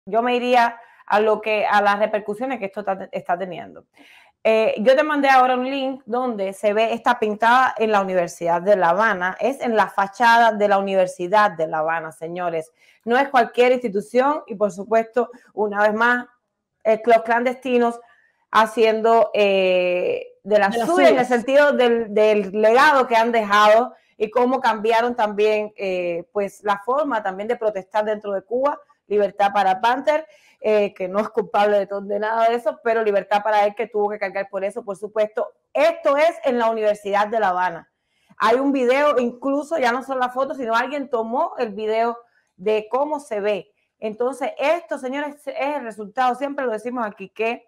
yo me iría a las repercusiones que esto está teniendo. Yo te mandé ahora un link donde se ve esta pintada en la Universidad de La Habana. Es en la fachada de la Universidad de La Habana, señores. No es cualquier institución y, por supuesto, una vez más, los clandestinos haciendo de la suya en el sentido del legado que han dejado y cómo cambiaron también pues la forma también de protestar dentro de Cuba. Libertad para Panther, que no es culpable de nada de eso, pero libertad para él, que tuvo que cargar por eso, por supuesto. Esto es en la Universidad de La Habana. Hay un video, incluso ya no son las fotos, sino alguien tomó el video de cómo se ve. Entonces, esto, señores, es el resultado, siempre lo decimos aquí, que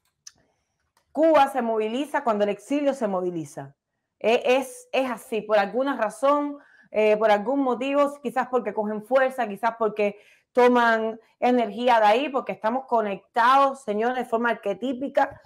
Cuba se moviliza cuando el exilio se moviliza. Es así, por alguna razón, por algún motivo, quizás porque cogen fuerza, quizás porque toman energía de ahí, porque estamos conectados, señores, de forma arquetípica.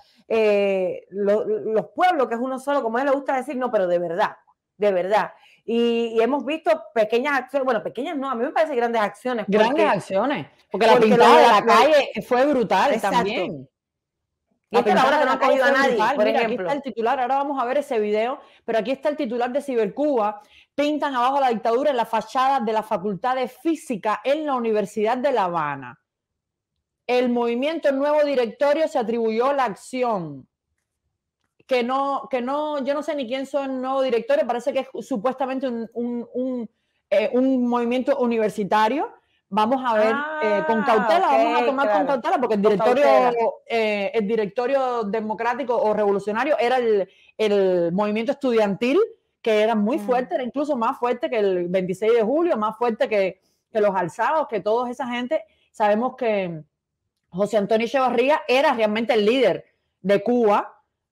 Los pueblos, que es uno solo, como a él le gusta decir, no, pero de verdad, de verdad. Y hemos visto pequeñas acciones, bueno, pequeñas no, a mí me parece grandes acciones. Grandes acciones, porque la pintada de la calle fue brutal. Exacto. También. Y esta es la hora que no ha cogido a nadie, por Mira, ejemplo. aquí está el titular, ahora vamos a ver ese video, pero aquí está el titular de Cibercuba. Pintan abajo la dictadura en la fachada de la Facultad de Física en la Universidad de La Habana. El movimiento Nuevo Directorio se atribuyó la acción. Que no, yo no sé ni quién son Nuevo Directorio, parece que es supuestamente un movimiento universitario. Vamos a ver con cautela, vamos a tomar con cautela, porque el directorio democrático o revolucionario era el movimiento estudiantil, que era muy fuerte, era incluso más fuerte que el 26 de julio, más fuerte que los alzados, que toda esa gente. Sabemos que José Antonio Echevarría era realmente el líder de Cuba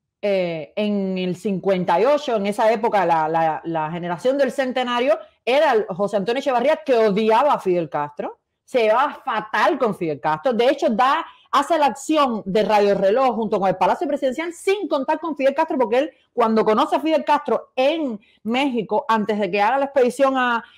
en el 58, en esa época, la generación del centenario, era José Antonio Echevarría, que odiaba a Fidel Castro, se llevaba fatal con Fidel Castro. De hecho, hace la acción de Radio Reloj junto con el Palacio Presidencial sin contar con Fidel Castro, porque él, cuando conoce a Fidel Castro en México, antes de que haga la expedición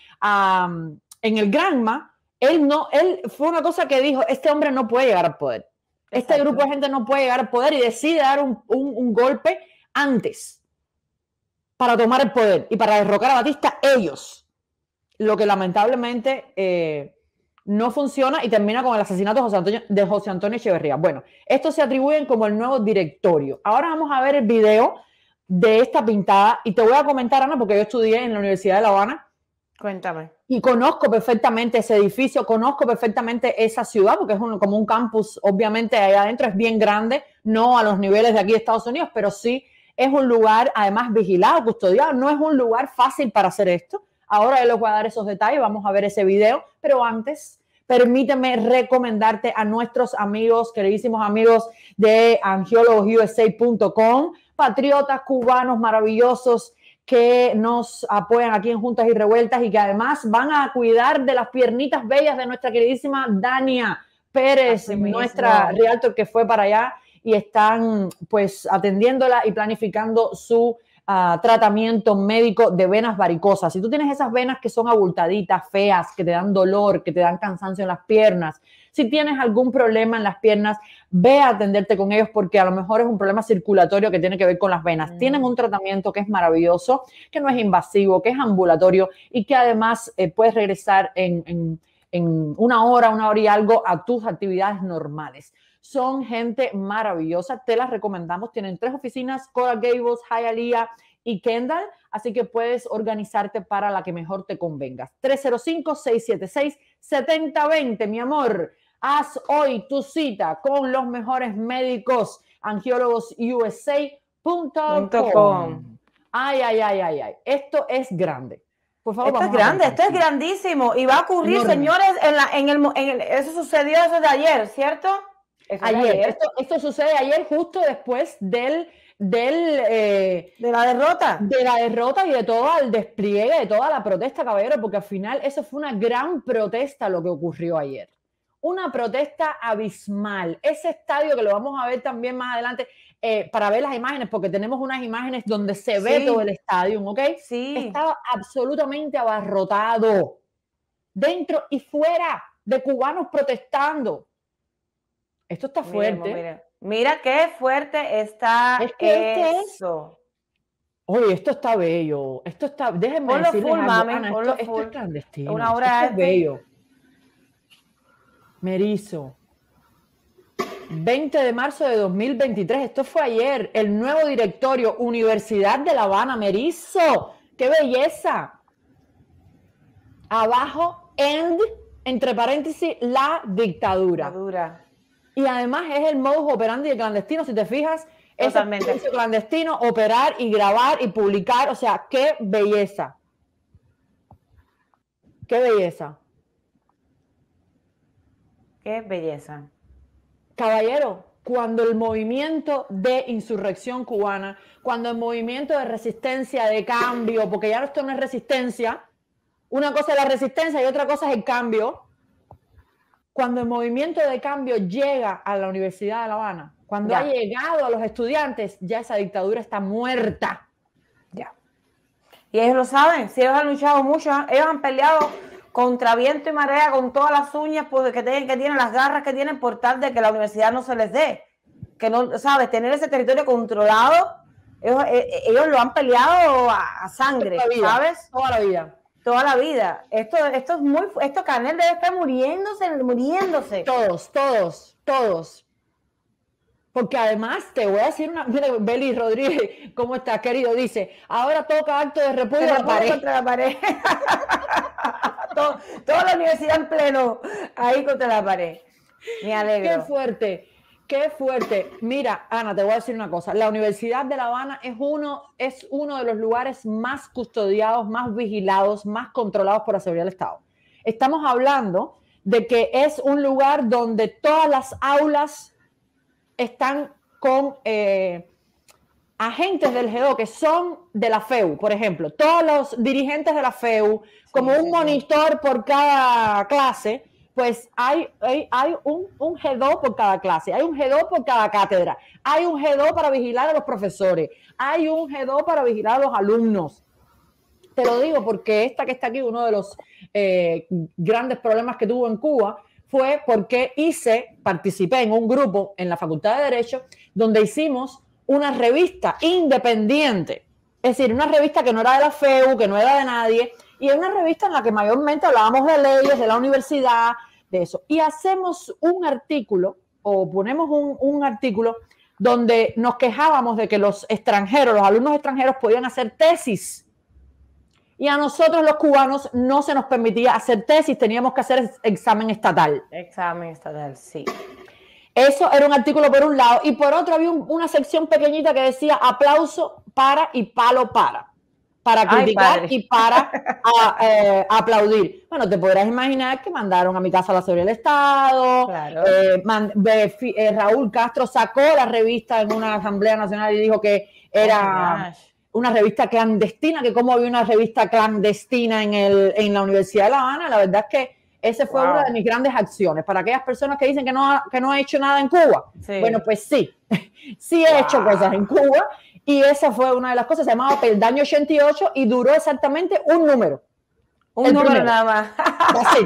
en el Granma, él fue una cosa que dijo: este hombre no puede llegar al poder. Exacto. Este grupo de gente no puede llegar al poder, y decide dar un golpe antes para tomar el poder y para derrocar a Batista ellos. Lo que lamentablemente no funciona y termina con el asesinato de José Antonio Echeverría. Bueno, estos se atribuyen como el nuevo directorio. Ahora vamos a ver el video de esta pintada y te voy a comentar, Ana, porque yo estudié en la Universidad de La Habana. Cuéntame. Y conozco perfectamente ese edificio, conozco perfectamente esa ciudad, porque es como un campus, obviamente allá adentro es bien grande, no a los niveles de aquí de Estados Unidos, pero sí es un lugar además vigilado, custodiado, no es un lugar fácil para hacer esto. Ahora yo les voy a dar esos detalles, vamos a ver ese video, pero antes permíteme recomendarte a nuestros amigos, queridísimos amigos de angiologosusa.com, patriotas cubanos maravillosos que nos apoyan aquí en Juntas y Revueltas y que además van a cuidar de las piernitas bellas de nuestra queridísima Dania Pérez, nuestra realtor que fue para allá, y están pues atendiéndola y planificando su tratamiento médico de venas varicosas. Si tú tienes esas venas que son abultaditas, feas, que te dan dolor, que te dan cansancio en las piernas, si tienes algún problema en las piernas, ve a atenderte con ellos, porque a lo mejor es un problema circulatorio que tiene que ver con las venas. Tienen un tratamiento que es maravilloso, que no es invasivo, que es ambulatorio y que además puedes regresar en una hora y algo a tus actividades normales. Son gente maravillosa, te las recomendamos. Tienen 3 oficinas: Coral Gables, Hialeah y Kendall, así que puedes organizarte para la que mejor te convenga. 305-676-7020, mi amor. Haz hoy tu cita con los mejores médicos. angiologosusa.com. Ay. Esto es grande. Por favor, esto es grande, esto es grandísimo y va a ocurrir, señores, eso sucedió eso de ayer, ¿cierto? Esto sucede ayer, justo después de la derrota. De la derrota y de todo el despliegue, de toda la protesta, caballero, porque al final eso fue una gran protesta lo que ocurrió ayer. Una protesta abismal. Ese estadio, que lo vamos a ver también más adelante, para ver las imágenes, porque tenemos unas imágenes donde se ve todo el estadio, ¿ok? Sí. Estaba absolutamente abarrotado, dentro y fuera, de cubanos protestando. Esto está fuerte. Mira qué fuerte está eso. Oye, esto está bello. Esto está, déjenme ponlo decirles full, algo, mami, Ana, ponlo esto full. es clandestino. Una obra esto es bello. Me erizo. 20 de marzo de 2023, esto fue ayer, el nuevo directorio, Universidad de La Habana, me erizo. ¡Qué belleza! Abajo, end, entre paréntesis, la dictadura. Y además es el modus operandi de clandestino, si te fijas, es el clandestino, operar y grabar y publicar, o sea, qué belleza. Qué belleza. Qué belleza. Caballero, cuando el movimiento de insurrección cubana, cuando el movimiento de resistencia, de cambio, porque ya esto no es resistencia, una cosa es la resistencia y otra cosa es el cambio, cuando el movimiento de cambio llega a la Universidad de La Habana, cuando ha llegado a los estudiantes, ya esa dictadura está muerta. Ya. Y ellos lo saben, si ellos han luchado mucho, ellos han peleado contra viento y marea, con todas las uñas que tienen, las garras que tienen, por tal de que la universidad no se les dé. Que no, ¿sabes? Tener ese territorio controlado, ellos lo han peleado a sangre, ¿sabes? Toda la vida. Toda la vida. Esto es muy... Esto Canel debe estar muriéndose. Todos. Porque además te voy a decir una... Mira, Beli Rodríguez, ¿cómo estás, querido? Dice, ahora toca acto de repudio contra la pared. Toda la universidad en pleno, ahí contra la pared. Me alegro. Qué fuerte. Mira, Ana, te voy a decir una cosa. La Universidad de La Habana es uno de los lugares más custodiados, más vigilados, más controlados por la seguridad del Estado. Estamos hablando de que es un lugar donde todas las aulas están con agentes del GEDO que son de la FEU, por ejemplo. Todos los dirigentes de la FEU, como un monitor por cada clase, pues hay un GEDO por cada clase, hay un GEDO por cada cátedra, hay un GEDO para vigilar a los profesores, hay un GEDO para vigilar a los alumnos. Te lo digo porque esta que está aquí, uno de los grandes problemas que tuvo en Cuba, fue porque participé en un grupo en la Facultad de Derecho donde hicimos una revista independiente, es decir, una revista que no era de la FEU, que no era de nadie, y es una revista en la que mayormente hablábamos de leyes, de la universidad, de eso. Y hacemos un artículo, o ponemos un artículo donde nos quejábamos de que los alumnos extranjeros podían hacer tesis. Y a nosotros los cubanos no se nos permitía hacer tesis, teníamos que hacer examen estatal. Examen estatal, sí. Eso era un artículo por un lado, y por otro había una sección pequeñita que decía aplauso para y palo para criticar y para aplaudir. Bueno, te podrás imaginar que mandaron a mi casa a la seguridad del Estado. Claro. Raúl Castro sacó la revista en una asamblea nacional y dijo que era una revista clandestina, que cómo había una revista clandestina en la Universidad de La Habana. La verdad es que esa fue una de mis grandes acciones. Para aquellas personas que dicen que no he hecho nada en Cuba. Sí. Bueno, pues sí. Sí he hecho cosas en Cuba. Y esa fue una de las cosas. Se llamaba Peldaño 88 y duró exactamente un número. Un número nada más. Así.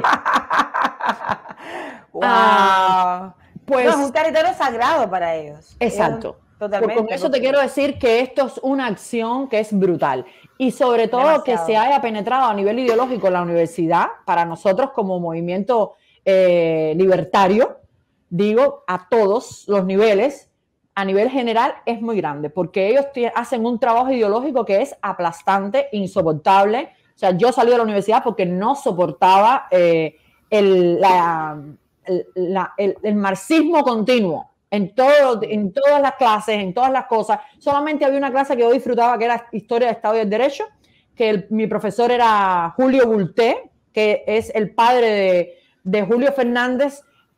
¡Wow! Pues es un territorio sagrado para ellos. Exacto. Totalmente. Con eso te quiero decir que esto es una acción que es brutal. Y sobre todo que se haya penetrado a nivel ideológico en la universidad, para nosotros como movimiento libertario, digo, a todos los niveles, a nivel general es muy grande, porque ellos hacen un trabajo ideológico que es aplastante, insoportable. O sea, yo salí de la universidad porque no soportaba el marxismo continuo. En todas las clases, en todas las cosas. Solamente había una clase que yo disfrutaba, que era Historia del Estado y del Derecho, que mi profesor era Julio Bulté, que es el padre de Julio Fernández.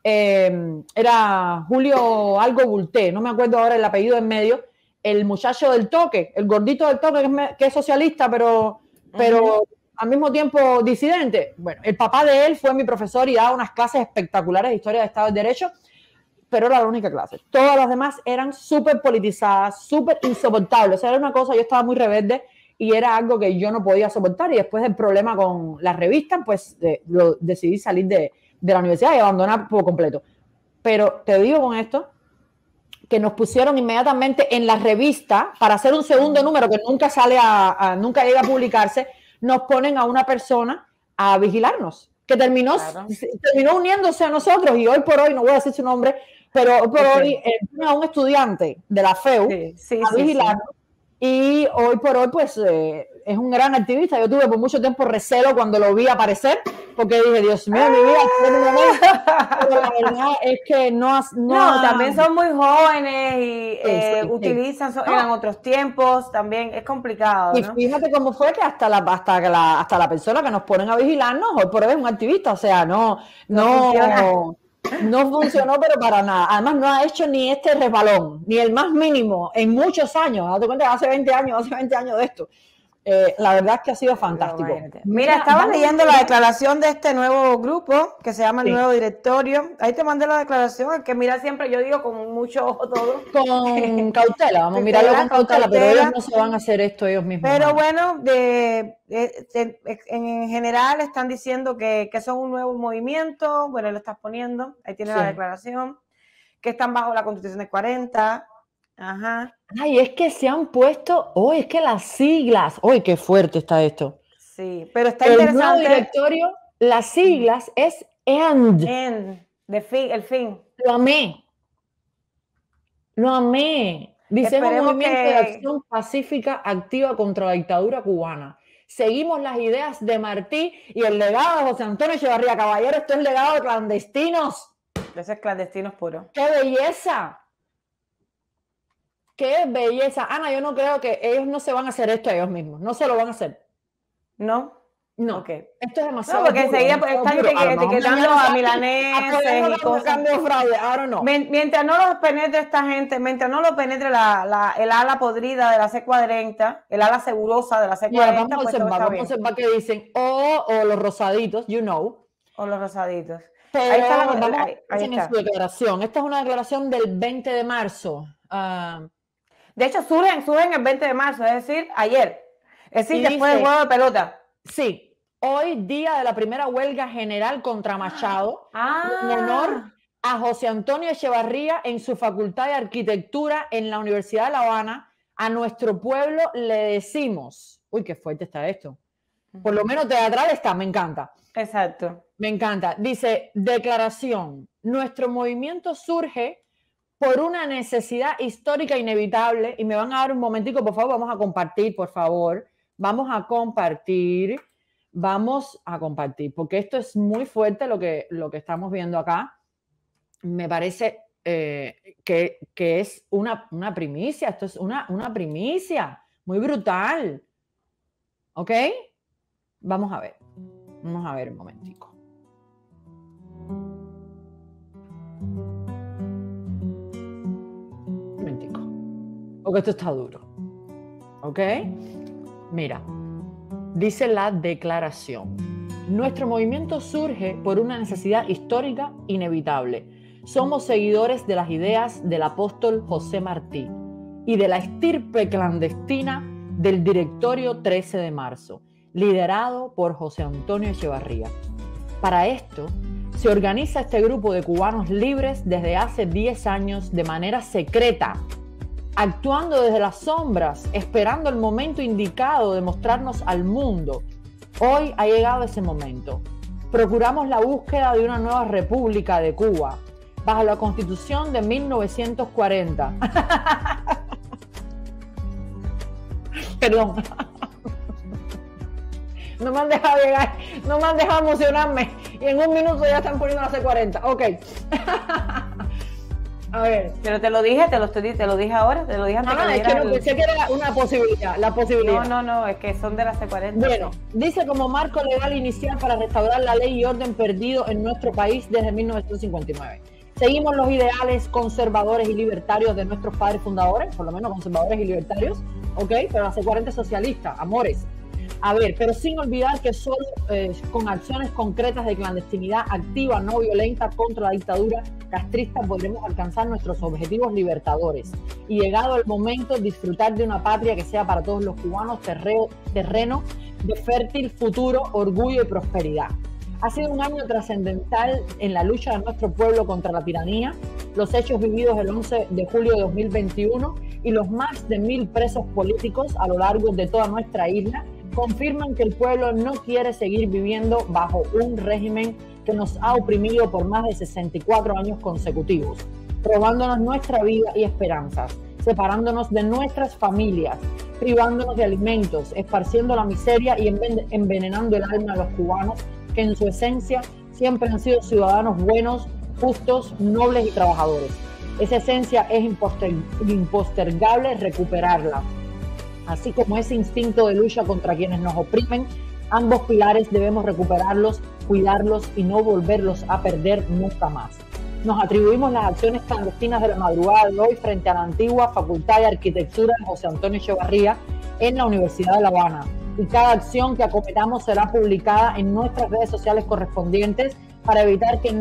Era Julio algo Bulté, no me acuerdo ahora el apellido en medio. El muchacho del toque, el gordito del toque, que es socialista, pero al mismo tiempo disidente. Bueno, el papá de él fue mi profesor y daba unas clases espectaculares de Historia del Estado y del Derecho, pero era la única clase. Todas las demás eran súper politizadas, súper insoportables. O sea, era una cosa, yo estaba muy rebelde y era algo que yo no podía soportar. Y después del problema con la revista, pues decidí salir de la universidad y abandonar por completo. pero te digo con esto, que nos pusieron inmediatamente en la revista para hacer un segundo número que nunca sale nunca llega a publicarse, nos ponen a una persona a vigilarnos, que terminó uniéndose a nosotros, y hoy por hoy, no voy a decir su nombre, pero hoy por hoy a un estudiante de la FEU a vigilarnos. Y hoy por hoy, pues, es un gran activista. Yo tuve por mucho tiempo recelo cuando lo vi aparecer, porque dije, Dios mío, mi vida, pero la verdad es que no, también son muy jóvenes y utilizan, eran otros tiempos, también es complicado, ¿no? Y fíjate cómo fue que hasta la persona que nos ponen a vigilarnos, hoy por hoy es un activista, o sea, no funcionó, pero para nada. Además, no ha hecho ni este resbalón, ni el más mínimo, en muchos años. Date cuenta, hace 20 años de esto. La verdad es que ha sido fantástico. Mira, estaba leyendo la declaración de este nuevo grupo, que se llama el nuevo directorio. Ahí te mandé la declaración, hay que mirar siempre, yo digo, con mucho ojo todo. Con cautela, vamos a mirarlo con cautela, pero ellos no se van a hacer esto ellos mismos. Pero bueno, en general están diciendo que son un nuevo movimiento, bueno, lo estás poniendo, ahí tiene la declaración, que están bajo la Constitución del 40. Ajá. Ay, es que se han puesto, es que las siglas, qué fuerte está esto. Sí, pero está interesante. El nuevo directorio, las siglas es END. El fin. Lo amé. Dice, un movimiento de acción pacífica activa contra la dictadura cubana. Seguimos las ideas de Martí y el legado de José Antonio Echevarría. Caballero, esto es legado de clandestinos. Ese es clandestinos puro. ¡Qué belleza! ¡Qué belleza! Ana, yo no creo que ellos no se van a hacer esto a ellos mismos. No se lo van a hacer. ¿No? No. Okay. Esto es demasiado. No, porque enseguida están etiquetando a milaneses y cosas. Ahora no. Mientras no los penetre esta gente, mientras no los penetre el ala podrida de la C40, el ala segurosa de la C40, vamos a observar que dicen o los rosaditos, O los rosaditos. Pero ahí está en su declaración. Esta es una declaración del 20 de marzo. De hecho, surgen el 20 de marzo, es decir, ayer. Es decir, después del juego de pelota. Sí, hoy día de la primera huelga general contra Machado, en honor a José Antonio Echevarría en su Facultad de Arquitectura en la Universidad de La Habana. A nuestro pueblo le decimos, qué fuerte está esto. Por lo menos teatral está, me encanta. Exacto. Me encanta. Dice, declaración, nuestro movimiento surge por una necesidad histórica inevitable, y me van a dar un momentico, por favor, vamos a compartir, por favor. Vamos a compartir, porque esto es muy fuerte lo que estamos viendo acá. Me parece que es una primicia, esto es una primicia muy brutal. ¿Ok? Vamos a ver un momentico. Un momentico, porque esto está duro. ¿Ok? Mira, dice la declaración. Nuestro movimiento surge por una necesidad histórica inevitable. Somos seguidores de las ideas del apóstol José Martí y de la estirpe clandestina del Directorio 13 de marzo, liderado por José Antonio Echevarría. Para esto, se organiza este grupo de cubanos libres desde hace 10 años de manera secreta, actuando desde las sombras, esperando el momento indicado de mostrarnos al mundo. Hoy ha llegado ese momento. Procuramos la búsqueda de una nueva república de Cuba, bajo la Constitución de 1940. Perdón. No me han dejado llegar, no me han dejado emocionarme, y en un minuto ya están poniendo la C40. Ok. A ver. Pero te lo dije, te lo dije ahora, te lo dije antes. Es que no pensé que era una posibilidad, la posibilidad. No, es que son de la C40. Bueno, dice como marco legal inicial para restaurar la ley y orden perdido en nuestro país desde 1959. Seguimos los ideales conservadores y libertarios de nuestros padres fundadores, por lo menos conservadores y libertarios, ok, pero la C40 es socialista, amores. A ver, pero sin olvidar que solo con acciones concretas de clandestinidad activa, no violenta contra la dictadura castrista podremos alcanzar nuestros objetivos libertadores. Y llegado el momento, disfrutar de una patria que sea para todos los cubanos terreno de fértil futuro, orgullo y prosperidad. Ha sido un año trascendental en la lucha de nuestro pueblo contra la tiranía, los hechos vividos el 11 de julio de 2021 y los más de 1000 presos políticos a lo largo de toda nuestra isla confirman que el pueblo no quiere seguir viviendo bajo un régimen que nos ha oprimido por más de 64 años consecutivos, robándonos nuestra vida y esperanzas, separándonos de nuestras familias, privándonos de alimentos, esparciendo la miseria y envenenando el alma de los cubanos que en su esencia siempre han sido ciudadanos buenos, justos, nobles y trabajadores. Esa esencia es impostergable recuperarla. Así como ese instinto de lucha contra quienes nos oprimen, ambos pilares debemos recuperarlos, cuidarlos y no volverlos a perder nunca más. Nos atribuimos las acciones clandestinas de la madrugada de hoy frente a la antigua Facultad de Arquitectura de José Antonio Echevarría en la Universidad de La Habana. Y cada acción que acometamos será publicada en nuestras redes sociales correspondientes para evitar que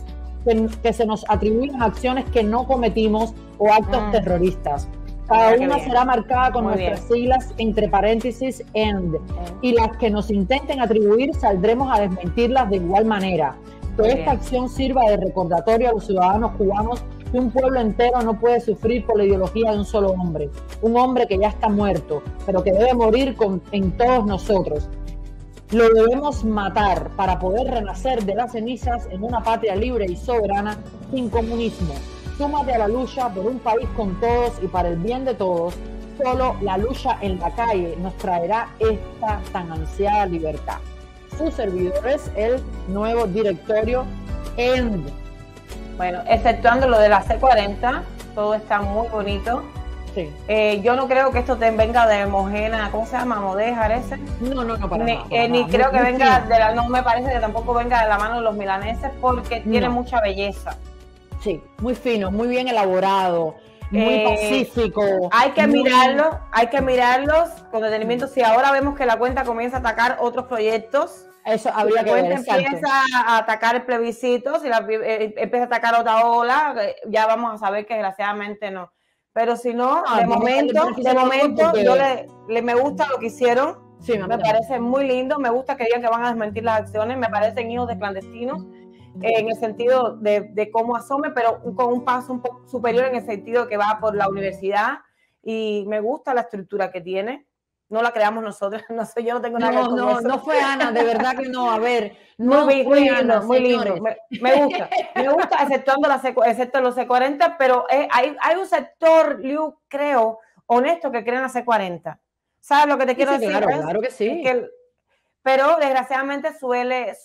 se nos atribuyan acciones que no cometimos o actos terroristas. Cada una será marcada con nuestras siglas entre paréntesis END, y las que nos intenten atribuir saldremos a desmentirlas de igual manera. Que esta acción sirva de recordatorio a los ciudadanos cubanos que un pueblo entero no puede sufrir por la ideología de un solo hombre, un hombre que ya está muerto, pero que debe morir en todos nosotros. Lo debemos matar para poder renacer de las cenizas en una patria libre y soberana sin comunismo. Súmate a la lucha por un país con todos y para el bien de todos. Solo la lucha en la calle nos traerá esta tan ansiada libertad. Sus servidores, el nuevo directorio END. Bueno, exceptuando lo de la C40, todo está muy bonito. Sí. Yo no creo que esto te venga de Mojena, ¿cómo se llama? ¿Modéjar ese? No, para nada. Ni creo que venga de la, no me parece que tampoco venga de la mano de los milaneses porque tiene mucha belleza. Sí, muy fino, muy bien elaborado, muy pacífico. Hay que mirarlos con detenimiento. Si ahora vemos que la cuenta comienza a atacar otros proyectos, eso habría que ver. Empieza a atacar el plebiscito, si empieza a atacar otra ola, ya vamos a saber que desgraciadamente no. Pero si no, de momento yo me gusta lo que hicieron. Sí, me parece muy lindo. Me gusta que digan que van a desmentir las acciones. Me parecen hijos de clandestinos. En el sentido de cómo asome, pero con un paso un poco superior en el sentido que va por la universidad, y me gusta la estructura que tiene. No la creamos nosotros, no sé, yo no tengo nada que ver con eso. No fue Ana, de verdad que no, a ver, muy lindo. Me gusta, excepto los C40, pero hay un sector, Liu, creo, honesto, que cree en la C40. ¿Sabes lo que te quiero decir? Claro que sí. Pero desgraciadamente suele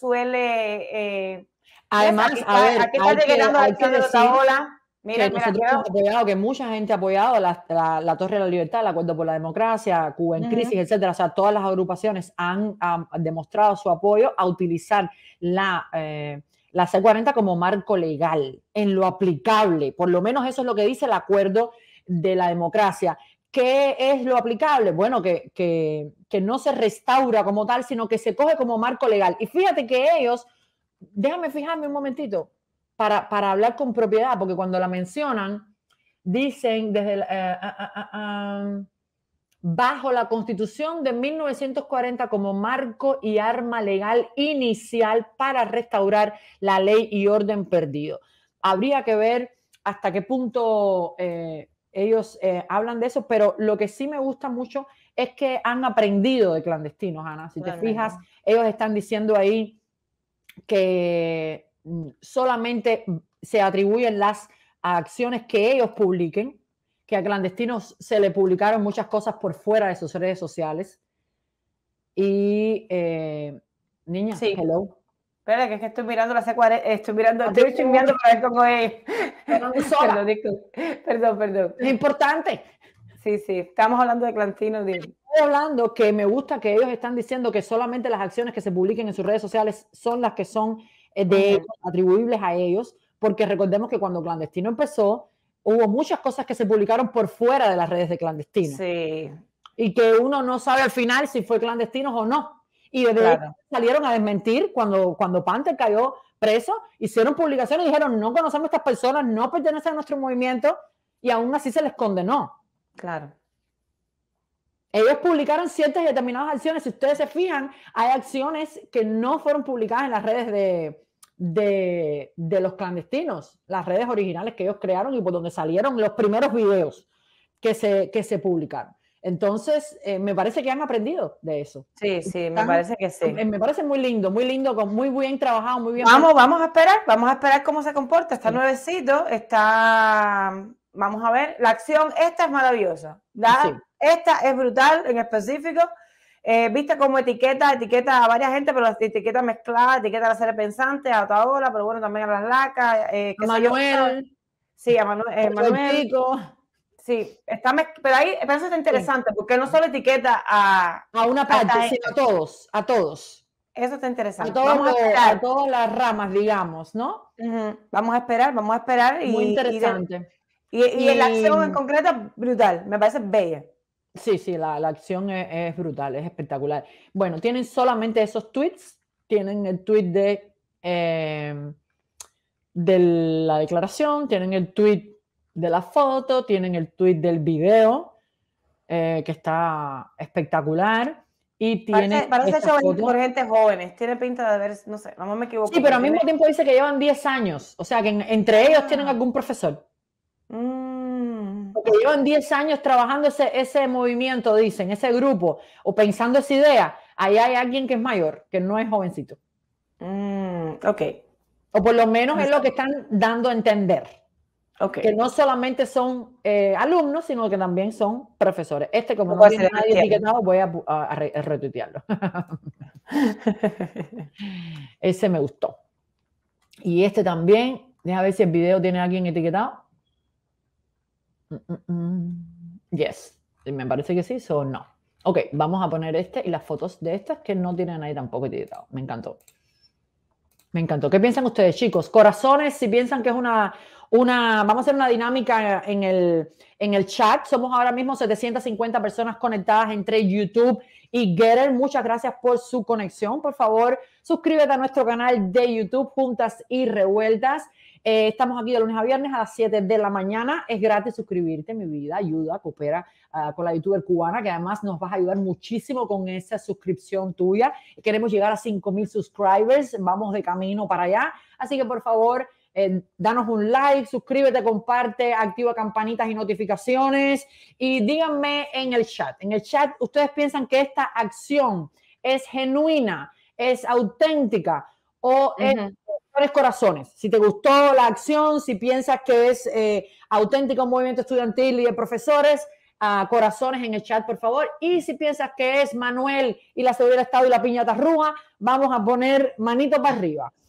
además, aquí está llegando hay que decir Mira, nosotros hemos apoyado, que mucha gente ha apoyado la Torre de la Libertad, el Acuerdo por la Democracia, Cuba en crisis, etcétera. O sea, todas las agrupaciones han demostrado su apoyo a utilizar la C40 como marco legal, en lo aplicable. Por lo menos eso es lo que dice el Acuerdo de la Democracia. ¿Qué es lo aplicable? Bueno, que no se restaura como tal, sino que se coge como marco legal. Y fíjate que ellos, déjame fijarme un momentito, para hablar con propiedad, porque cuando la mencionan, dicen desde bajo la Constitución de 1940 como marco y arma legal inicial para restaurar la ley y orden perdido. Habría que ver hasta qué punto ellos hablan de eso, pero lo que sí me gusta mucho es que han aprendido de clandestinos, Ana. Si te fijas, ellos están diciendo ahí que solamente se atribuyen las acciones que ellos publiquen, que a clandestinos se le publicaron muchas cosas por fuera de sus redes sociales. Y, niña, sí. Hello. Espera, que es que estoy mirando la C40, estoy chimbeando para ver cómo es. Perdón. Es importante. Sí, estamos hablando de clandestinos. Estoy hablando que me gusta que ellos están diciendo que solamente las acciones que se publiquen en sus redes sociales son las que son de ellos, atribuibles a ellos, porque recordemos que cuando Clandestino empezó, hubo muchas cosas que se publicaron por fuera de las redes de Clandestino. Sí. Y que uno no sabe al final si fue Clandestinos o no. Y desde ahí salieron a desmentir cuando Panther cayó preso, hicieron publicaciones y dijeron, no conocemos a estas personas, no pertenecen a nuestro movimiento, y aún así se les condenó. Claro. Ellos publicaron ciertas y determinadas acciones. Si ustedes se fijan, hay acciones que no fueron publicadas en las redes de los clandestinos, las redes originales que ellos crearon y por donde salieron los primeros videos que se publicaron. Entonces, me parece que han aprendido de eso. Sí, sí, me parece que sí. Me parece muy lindo, con muy bien trabajado, muy bien. Vamos a esperar cómo se comporta. Está nuevecito, vamos a ver, la acción, esta es maravillosa. Sí. Esta es brutal en específico. Viste como etiqueta a varias gente, pero etiqueta mezclada, etiqueta a la serie pensante, a Otaola, pero bueno, también a las lacas. A Manuel. Sí, a Manuel. Sí, pero eso está interesante, porque no solo etiqueta a una parte, sino a todos. Eso está interesante. A todas las ramas, digamos, ¿no? Vamos a esperar. Muy interesante. Y la acción en concreto, brutal, me parece bella. Sí, la acción es brutal, es espectacular. Bueno, tienen solamente esos tweets, tienen el tweet de la declaración, tienen el tweet de la foto, tienen el tweet del video, que está espectacular. Y tiene parece hecho por gente jóvenes, tiene pinta de ver, no sé, no me equivoco. Sí, pero al mismo tiempo dice que llevan 10 años, o sea que entre ellos tienen algún profesor. Porque llevan 10 años trabajando ese movimiento, dicen, ese grupo, o pensando esa idea. Ahí hay alguien que es mayor, que no es jovencito. Ok. O por lo menos es lo que están dando a entender. Okay. Que no solamente son alumnos, sino que también son profesores. Como no tiene nadie etiquetado, voy a retuitearlo. Ese me gustó. Y este también, déjame ver si el video tiene a alguien etiquetado. Yes, me parece que sí, o no. Ok, vamos a poner y las fotos de estas que no tienen ahí tampoco etiquetado. Me encantó. ¿Qué piensan ustedes, chicos? Corazones, si piensan que es vamos a hacer una dinámica en el chat. Somos ahora mismo 750 personas conectadas entre YouTube y Getter. Muchas gracias por su conexión. Por favor, suscríbete a nuestro canal de YouTube, Juntas y Revueltas. Estamos aquí de lunes a viernes a las 7 de la mañana. Es gratis suscribirte, mi vida. Ayuda, coopera con la youtuber cubana, que además nos vas a ayudar muchísimo con esa suscripción tuya. Queremos llegar a 5,000 subscribers. Vamos de camino para allá. Así que, por favor, danos un like, suscríbete, comparte, activa campanitas y notificaciones. Y díganme en el chat. En el chat, ¿ustedes piensan que esta acción es genuina, es auténtica o es corazones? Si te gustó la acción, si piensas que es auténtico un movimiento estudiantil y de profesores, corazones en el chat, por favor. Y si piensas que es Manuel y la seguridad del Estado y la piñata ruja, vamos a poner manito para arriba.